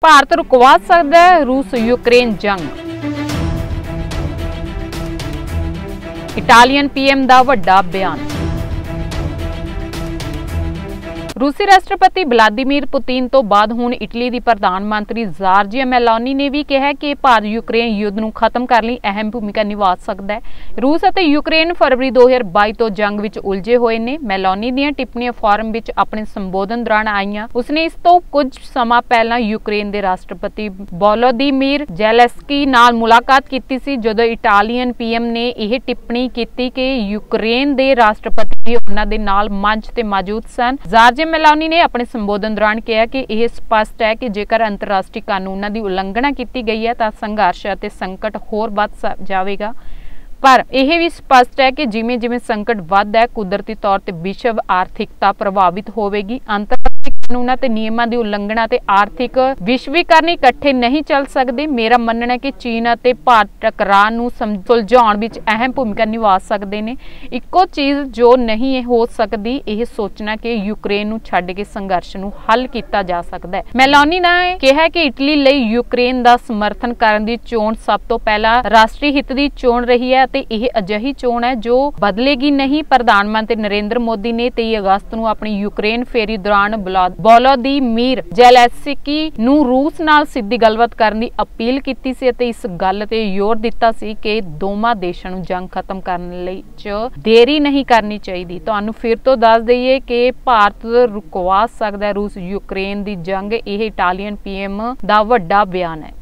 भारत रुकवा सकता है रूस यूक्रेन जंग। इटालियन पीएम दा वड्डा बयान। रूसी राष्ट्रपति व्लादिमीर पुतिन तो बाद हुण इटली की प्रधानमंत्री जार्जिया मेलोनी ने भी कहा कि भारत यूक्रेन युद्ध नूं खत्म करने लई अहम भूमिका निभा सकता है। रूस और यूक्रेन फरवरी 2022 तो जंग विच उलझे हुए ने। मेलोनी दीआं टिप्पणियां फोरम विच अपने संबोधन दौरान आईयां। उसने इस तो कुछ समा पहला यूक्रेन के राष्ट्रपति वोलोदीमीर ज़ेलेंस्की नाल मुलाकात की सी, जदों इटालियन पीएम ने यह टिप्पणी की कि यूक्रेन के राष्ट्रपति भी उन्हां दे नाल मंच ते मौजूद सन। जार्जिया मेलोनी ने अपने संबोधन दौरान कहा कि यह स्पष्ट है कि जेकर अंतरराष्ट्रीय कानूनों की उलंघना की गई है तो संघर्ष और संकट होर बढ़ जाएगा। पर यह भी स्पष्ट है कि जिमें जिमें संकट बढ़दा है कुदरती तौर पर विश्व आर्थिकता प्रभावित होगी। अंतरराष्ट्रीय कानूनों ते नियमों की उलंघना ते आर्थिक विश्वीकरण इकट्ठे नहीं चल सकते। मेरा मनना है कि चीन और भारत टकराव नूं सुलझाउण विच अहम भूमिका निभा सकते हैं। इक्को चीज़ जो नहीं हो सकती यह सोचना कि यूक्रेन नूं छड्ड के संघर्ष नूं हल किया जा सकता है। मेलोनी ने कहा कि इटली लई यूक्रेन का समर्थन करने की चोण सब तो पहला राष्ट्रीय हित की चोण रही है। यह अजिही चोण है जो बदलेगी नहीं। प्रधानमंत्री नरेंद्र मोदी ने 23 अगस्त को अपनी यूक्रेन फेरी दौरान वोलोदीमीर ज़ेलेंस्की नूं रूस नाल सीधी गलबात करने की अपील की सी ते इस गल ते जोर दिता सी कि दोवां देशां नूं जंग खत्म करने लई देरी नहीं करनी चाहिए। तुहानूं फिर तो दस दईए कि भारत रुकवा सकदा है रूस यूक्रेन की जंग। यह इटालियन पीएम दा वड्डा बयान है।